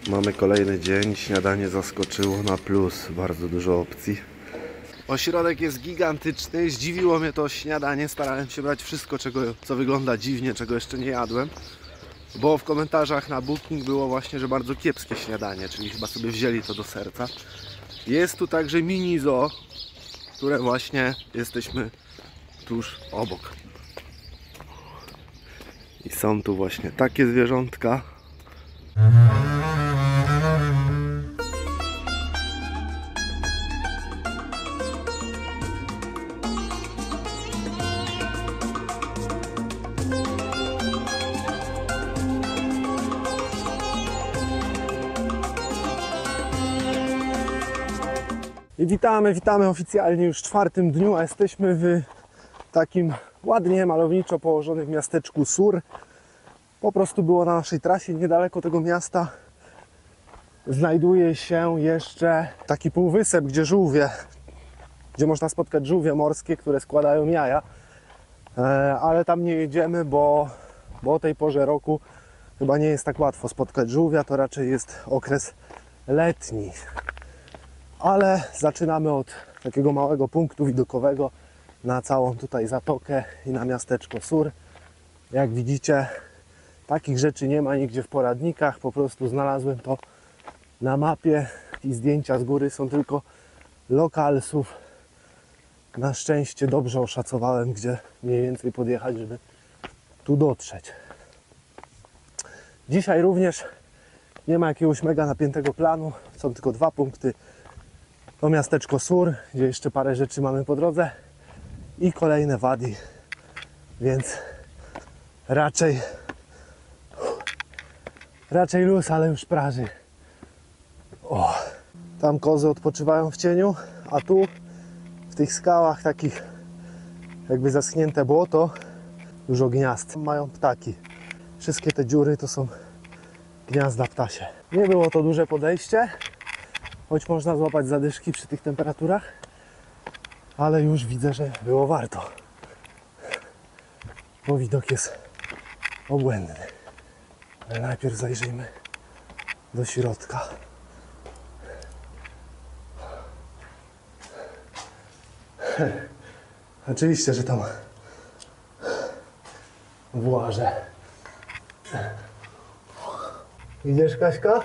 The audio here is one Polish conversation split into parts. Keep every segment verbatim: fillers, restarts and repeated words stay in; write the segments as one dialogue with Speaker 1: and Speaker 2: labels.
Speaker 1: Mamy kolejny dzień, śniadanie zaskoczyło na plus, bardzo dużo opcji. Ośrodek jest gigantyczny, zdziwiło mnie to śniadanie, starałem się brać wszystko, czego, co wygląda dziwnie, czego jeszcze nie jadłem. Bo w komentarzach na Booking było właśnie, że bardzo kiepskie śniadanie, czyli chyba sobie wzięli to do serca. Jest tu także mini zoo, które właśnie jesteśmy tuż obok. I są tu właśnie takie zwierzątka.
Speaker 2: I witamy, witamy oficjalnie już w czwartym dniu, a jesteśmy w takim ładnie, malowniczo położonym miasteczku Sur. Po prostu było na naszej trasie, niedaleko tego miasta znajduje się jeszcze taki półwysep, gdzie żółwie, gdzie można spotkać żółwie morskie, które składają jaja. Ale tam nie jedziemy, bo, bo o tej porze roku chyba nie jest tak łatwo spotkać żółwia, to raczej jest okres letni. Ale zaczynamy od takiego małego punktu widokowego na całą tutaj zatokę i na miasteczko Sur. Jak widzicie, takich rzeczy nie ma nigdzie w poradnikach, po prostu znalazłem to na mapie i zdjęcia z góry są tylko lokalsów. Na szczęście dobrze oszacowałem, gdzie mniej więcej podjechać, żeby tu dotrzeć. Dzisiaj również nie ma jakiegoś mega napiętego planu, są tylko dwa punkty. To miasteczko Sur, gdzie jeszcze parę rzeczy mamy po drodze i kolejne wadi, więc raczej raczej luz, ale już praży. O, tam kozy odpoczywają w cieniu, a tu w tych skałach takich jakby zaschnięte błoto, dużo gniazd. Mają ptaki. Wszystkie te dziury to są gniazda ptasie. Nie było to duże podejście, choć można złapać zadyszki przy tych temperaturach, ale już widzę, że było warto, bo widok jest obłędny. Ale najpierw zajrzyjmy do środka. Oczywiście, że tam włażę. Idziesz, Kaśka?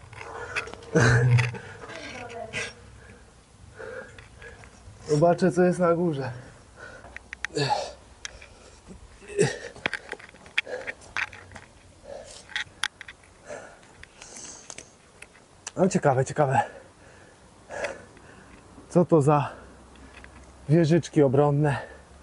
Speaker 2: Zobaczę, co jest na górze. No ciekawe, ciekawe. Co to za wieżyczki obronne?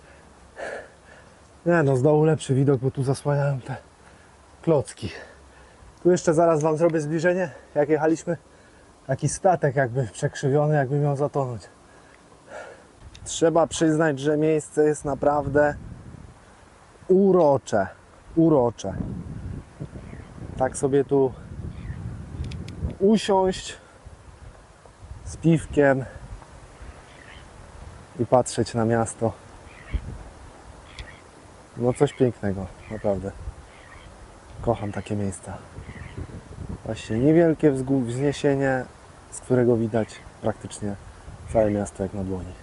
Speaker 2: Nie no, z dołu lepszy widok, bo tu zasłaniają te klocki. Tu jeszcze zaraz wam zrobię zbliżenie, jak jechaliśmy. Taki statek jakby przekrzywiony, jakby miał zatonąć. Trzeba przyznać, że miejsce jest naprawdę urocze. Urocze. Tak sobie tu usiąść z piwkiem i patrzeć na miasto. No coś pięknego, naprawdę. Kocham takie miejsca. Właśnie niewielkie wzniesienie, z którego widać praktycznie całe miasto jak na dłoni.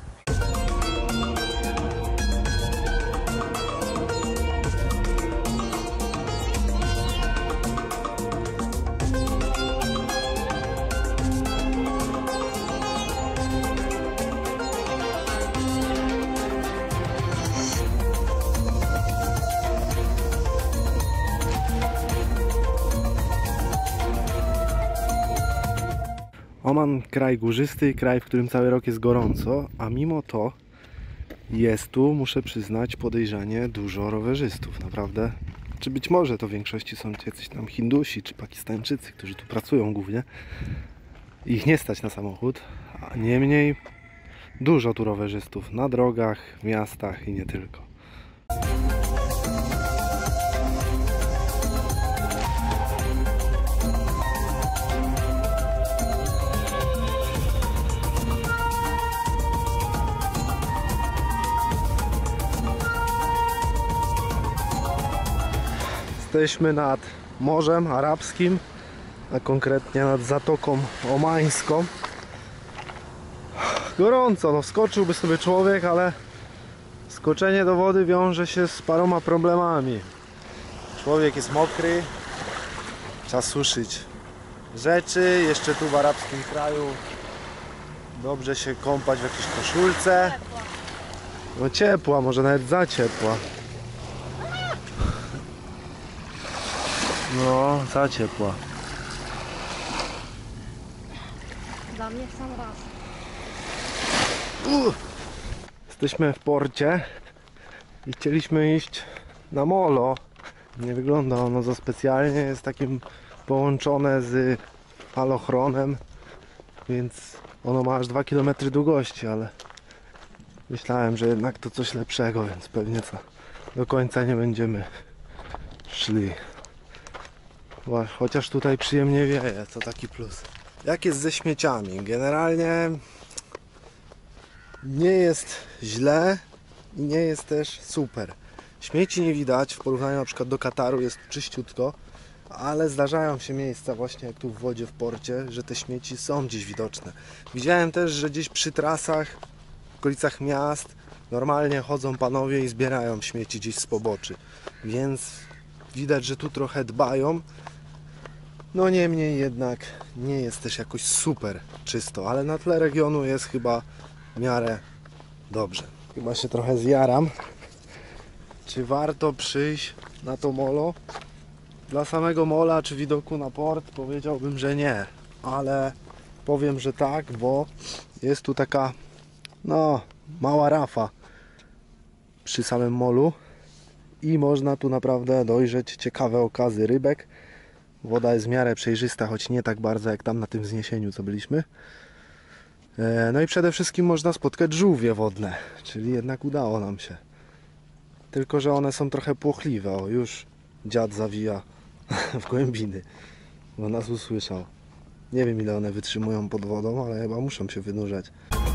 Speaker 1: Oman, kraj górzysty, kraj, w którym cały rok jest gorąco, a mimo to jest tu, muszę przyznać, podejrzanie dużo rowerzystów. Naprawdę, czy być może to w większości są jacyś tam Hindusi czy Pakistańczycy, którzy tu pracują głównie. Ich nie stać na samochód, a niemniej dużo tu rowerzystów na drogach, w miastach i nie tylko. Jesteśmy nad Morzem Arabskim.
Speaker 2: a konkretnie nad Zatoką Omańską. Gorąco, no skoczyłby sobie człowiek, ale skoczenie do wody wiąże się z paroma problemami. Człowiek jest mokry, trzeba suszyć rzeczy, jeszcze tu w arabskim kraju dobrze się kąpać w jakiejś koszulce. No ciepła, może nawet za ciepła. No, za ciepła.
Speaker 3: Dla mnie w sam raz.
Speaker 2: Uh. Jesteśmy w porcie i chcieliśmy iść na molo. Nie wygląda ono za specjalnie, jest takim połączone z falochronem, więc ono ma aż dwa kilometry długości, ale myślałem, że jednak to coś lepszego, więc pewnie co do końca nie będziemy szli. Chociaż tutaj przyjemnie wieje, to taki plus. Jak jest ze śmieciami? Generalnie nie jest źle i nie jest też super. Śmieci nie widać, w porównaniu na przykład do Kataru jest czyściutko, ale zdarzają się miejsca właśnie jak tu w wodzie w porcie, że te śmieci są gdzieś widoczne. Widziałem też, że gdzieś przy trasach, w okolicach miast normalnie chodzą panowie i zbierają śmieci gdzieś z poboczy, więc widać, że tu trochę dbają. No niemniej jednak nie jest też jakoś super czysto, ale na tle regionu jest chyba w miarę dobrze. Chyba się trochę zjaram. Czy warto przyjść na to molo? Dla samego mola czy widoku na port powiedziałbym, że nie, ale powiem, że tak, bo jest tu taka no mała rafa przy samym molu i można tu naprawdę dojrzeć ciekawe okazy rybek. Woda jest w miarę przejrzysta, choć nie tak bardzo jak tam na tym wzniesieniu, co byliśmy. No i przede wszystkim można spotkać żółwie wodne, czyli jednak udało nam się. Tylko że one są trochę płochliwe. O, już dziad zawija w głębiny, bo nas usłyszał. Nie wiem, ile one wytrzymują pod wodą, ale chyba muszą się wynurzać.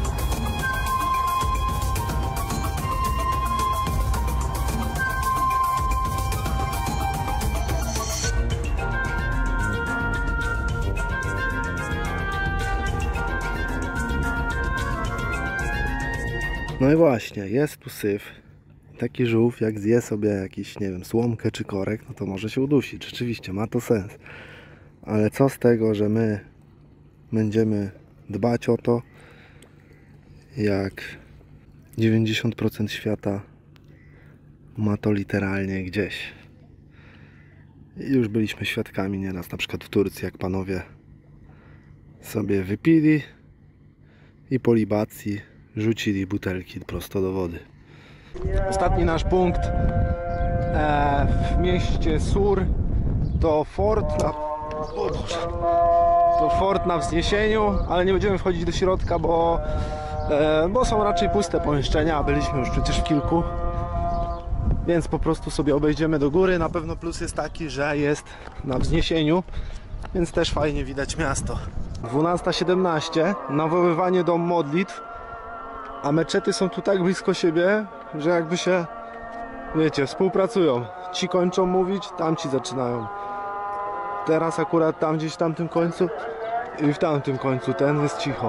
Speaker 2: No i właśnie, jest tu syf. Taki żółw, jak zje sobie jakiś, nie wiem, słomkę czy korek, no to może się udusić. Rzeczywiście, ma to sens. Ale co z tego, że my będziemy dbać o to, jak dziewięćdziesiąt procent świata ma to literalnie gdzieś. I już byliśmy świadkami nieraz, na przykład w Turcji, jak panowie sobie wypili i po libacji rzucili butelki prosto do wody. Ostatni nasz punkt e, w mieście Sur to fort na, o Boże, to fort na wzniesieniu, ale nie będziemy wchodzić do środka, bo, e, bo są raczej puste pomieszczenia, a byliśmy już przecież w kilku, więc po prostu sobie obejdziemy do góry. Na pewno plus jest taki, że jest na wzniesieniu, więc też fajnie widać miasto. dwunasta siedemnaście, nawoływanie do modlitw, a meczety są tu tak blisko siebie, że jakby się, wiecie, współpracują. Ci kończą mówić, tamci zaczynają. Teraz akurat tam gdzieś w tamtym końcu i w tamtym końcu ten jest cicho.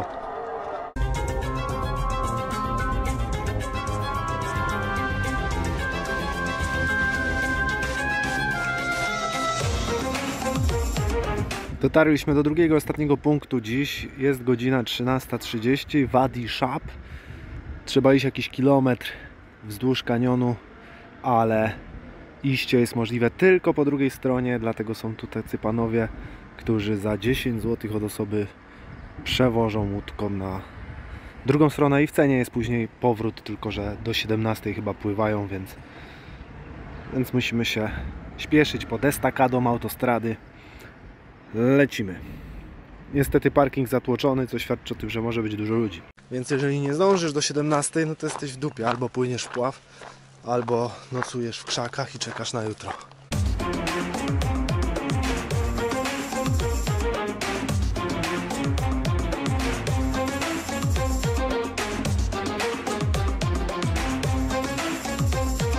Speaker 2: Dotarliśmy do drugiego, ostatniego punktu dziś. Jest godzina trzynasta trzydzieści, Wadi Shab. Trzeba iść jakiś kilometr wzdłuż kanionu, ale iście jest możliwe tylko po drugiej stronie, dlatego są tu tacy panowie, którzy za dziesięć złotych od osoby przewożą łódką na drugą stronę i w cenie jest później powrót, tylko że do siedemnastej chyba pływają, więc, więc musimy się śpieszyć pod estakadą autostrady. Lecimy. Niestety parking zatłoczony, co świadczy o tym, że może być dużo ludzi. Więc jeżeli nie zdążysz do siedemnastej, no to jesteś w dupie. Albo płyniesz w pław, albo nocujesz w krzakach i czekasz na jutro.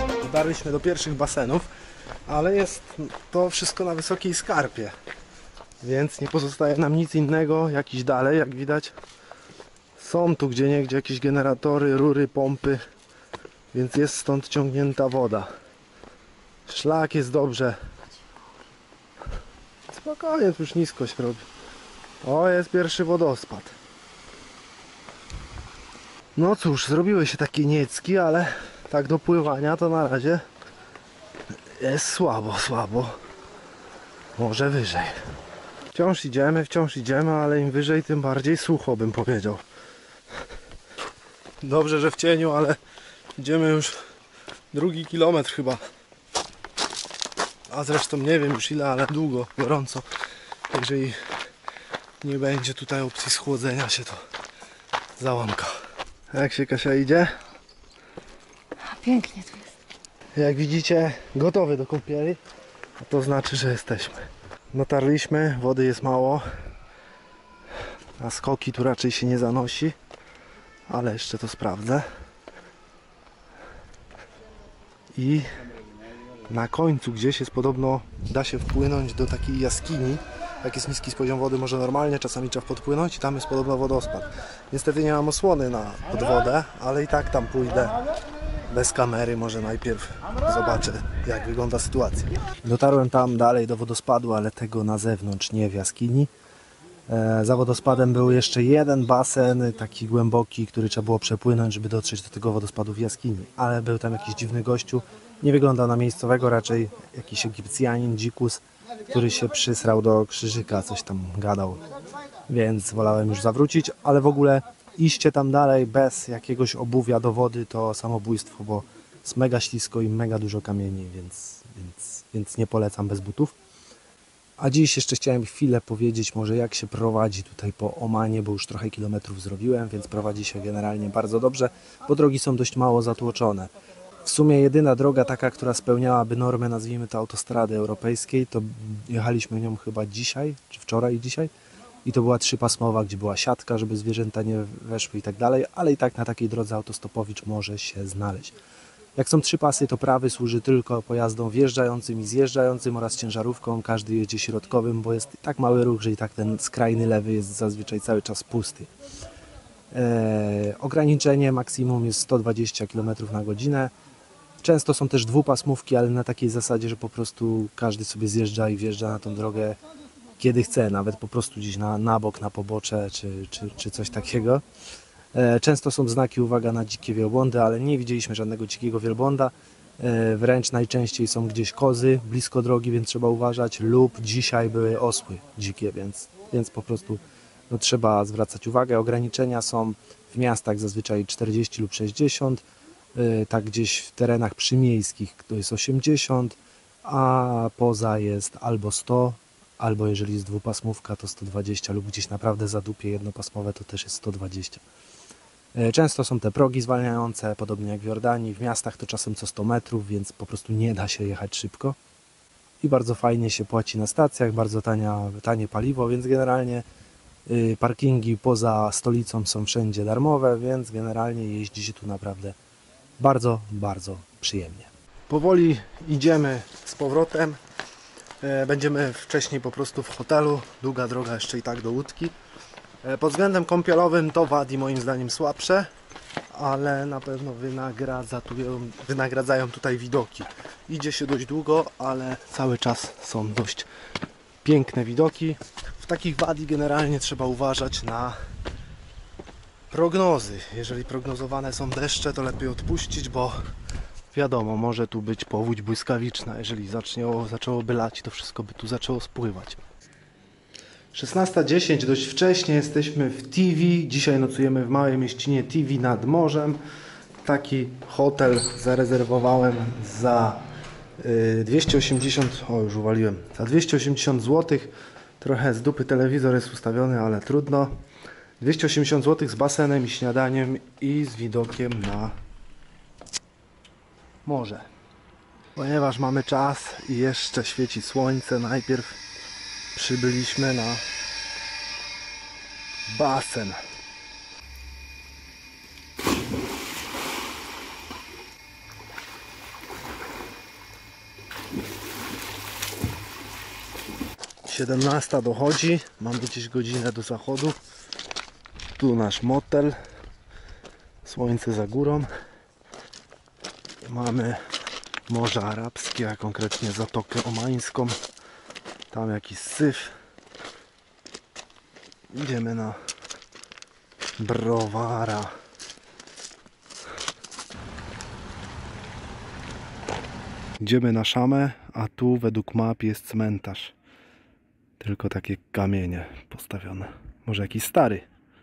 Speaker 2: Dotarliśmy do pierwszych basenów, ale jest to wszystko na wysokiej skarpie. Więc nie pozostaje nam nic innego, jak iść dalej. Jak widać, są tu gdzieniegdzie jakieś generatory, rury, pompy, więc jest stąd ciągnięta woda. Szlak jest dobrze. Spokojnie, tu już niskość robi. O, jest pierwszy wodospad. No cóż, zrobiły się takie niecki, ale tak do pływania to na razie jest słabo, słabo. Może wyżej. Wciąż idziemy, wciąż idziemy, ale im wyżej, tym bardziej sucho, bym powiedział. Dobrze, że w cieniu, ale idziemy już drugi kilometr chyba. A zresztą nie wiem już ile, ale długo, gorąco. Jeżeli nie będzie tutaj opcji schłodzenia się, to załamka. Jak się, Kasia, idzie?
Speaker 3: Pięknie tu jest.
Speaker 2: Jak widzicie, gotowy do kąpieli, a to znaczy, że jesteśmy. Dotarliśmy, wody jest mało, a skoki tu raczej się nie zanosi, ale jeszcze to sprawdzę. I na końcu gdzieś jest podobno, da się wpłynąć do takiej jaskini. Jak jest niski poziom wody, może normalnie, czasami trzeba podpłynąć i tam jest podobno wodospad. Niestety nie mam osłony na pod wodę, ale i tak tam pójdę bez kamery, może najpierw zobaczę, jak wygląda sytuacja. Dotarłem tam dalej do wodospadu, ale tego na zewnątrz, nie w jaskini. E, za wodospadem był jeszcze jeden basen, taki głęboki, który trzeba było przepłynąć, żeby dotrzeć do tego wodospadu w jaskini. Ale był tam jakiś dziwny gościu, nie wyglądał na miejscowego, raczej jakiś Egipcjanin, dzikus, który się przysrał do krzyżyka, coś tam gadał. Więc wolałem już zawrócić, ale w ogóle iście tam dalej bez jakiegoś obuwia do wody to samobójstwo, bo jest mega ślisko i mega dużo kamieni, więc, więc, więc nie polecam bez butów. A dziś jeszcze chciałem chwilę powiedzieć może jak się prowadzi tutaj po Omanie, bo już trochę kilometrów zrobiłem, więc prowadzi się generalnie bardzo dobrze, bo drogi są dość mało zatłoczone. W sumie jedyna droga taka, która spełniałaby normę, nazwijmy to autostrady europejskiej, to jechaliśmy nią chyba dzisiaj, czy wczoraj i dzisiaj. I to była trzypasmowa, gdzie była siatka, żeby zwierzęta nie weszły i tak dalej, ale i tak na takiej drodze autostopowicz może się znaleźć. Jak są trzy pasy, to prawy służy tylko pojazdom wjeżdżającym i zjeżdżającym oraz ciężarówką. Każdy jedzie środkowym, bo jest tak mały ruch, że i tak ten skrajny lewy jest zazwyczaj cały czas pusty. Eee, ograniczenie maksimum jest sto dwadzieścia kilometrów na godzinę. Często są też dwupasmówki, ale na takiej zasadzie, że po prostu każdy sobie zjeżdża i wjeżdża na tą drogę kiedy chce, nawet po prostu gdzieś na, na bok, na pobocze czy, czy, czy coś takiego. E, często są znaki uwaga na dzikie wielbłądy, ale nie widzieliśmy żadnego dzikiego wielbłąda. E, wręcz najczęściej są gdzieś kozy blisko drogi, więc trzeba uważać, lub dzisiaj były osły dzikie, więc, więc po prostu no, trzeba zwracać uwagę. Ograniczenia są w miastach zazwyczaj czterdzieści lub sześćdziesiąt, e, tak gdzieś w terenach przymiejskich to jest osiemdziesiąt, a poza jest albo sto, albo jeżeli jest dwupasmówka to sto dwadzieścia lub gdzieś naprawdę zadupie jednopasmowe to też jest sto dwadzieścia. Często są te progi zwalniające, podobnie jak w Jordanii. W miastach to czasem co sto metrów, więc po prostu nie da się jechać szybko. I bardzo fajnie się płaci na stacjach, bardzo tania, tanie paliwo, więc generalnie parkingi poza stolicą są wszędzie darmowe, więc generalnie jeździ się tu naprawdę bardzo, bardzo przyjemnie. Powoli idziemy z powrotem. Będziemy wcześniej po prostu w hotelu, długa droga jeszcze i tak do łódki. Pod względem kąpielowym to wadi moim zdaniem słabsze, ale na pewno wynagradza tu, wynagradzają tutaj widoki. Idzie się dość długo, ale cały czas są dość piękne widoki. W takich wadi generalnie trzeba uważać na prognozy. Jeżeli prognozowane są deszcze, to lepiej odpuścić, bo wiadomo, może tu być powódź błyskawiczna. Jeżeli zaczęło, zaczęłoby lać, to wszystko by tu zaczęło spływać. szesnasta dziesięć, dość wcześnie jesteśmy w Tiwi. Dzisiaj nocujemy w małej mieścinie Tiwi nad morzem. Taki hotel zarezerwowałem za dwieście osiemdziesiąt, o już uwaliłem, za dwieście osiemdziesiąt złotych. Trochę z dupy telewizor jest ustawiony, ale trudno. dwieście osiemdziesiąt złotych z basenem i śniadaniem i z widokiem na morze. Ponieważ mamy czas i jeszcze świeci słońce, najpierw przybyliśmy na basen. siedemnasta dochodzi, mamy gdzieś godzinę do zachodu. Tu nasz motel, słońce za górą. Mamy Morze Arabskie, a konkretnie Zatokę Omańską. Tam jakiś syf. Idziemy na browara. Idziemy na Szamę, a tu według map jest cmentarz. Tylko takie kamienie postawione. Może jakiś stary.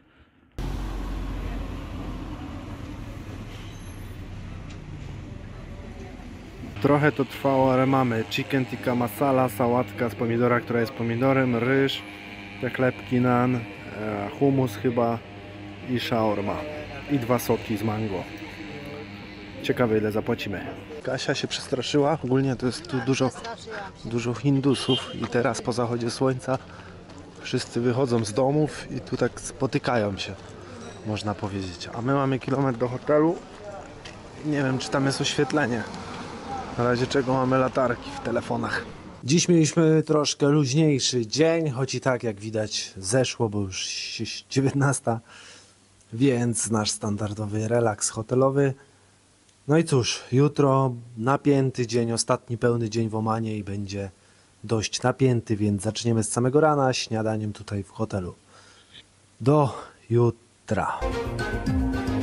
Speaker 2: Trochę to trwało, ale mamy chicken tikka masala, sałatka z pomidora, która jest pomidorem, ryż, te chlebki nan, e, hummus chyba i shaorma. I dwa soki z mango. Ciekawe, ile zapłacimy. Kasia się przestraszyła. Ogólnie to jest tu dużo, dużo Hindusów i teraz po zachodzie słońca wszyscy wychodzą z domów i tu tak spotykają się, można powiedzieć. A my mamy kilometr do hotelu. Nie wiem, czy tam jest oświetlenie. Na razie czego mamy latarki w telefonach. Dziś mieliśmy troszkę luźniejszy dzień, choć i tak jak widać zeszło, bo już dziewiętnasta, więc nasz standardowy relaks hotelowy. No i cóż, jutro napięty dzień, ostatni pełny dzień w Omanie i będzie dość napięty, więc zaczniemy z samego rana śniadaniem tutaj w hotelu. Do jutra.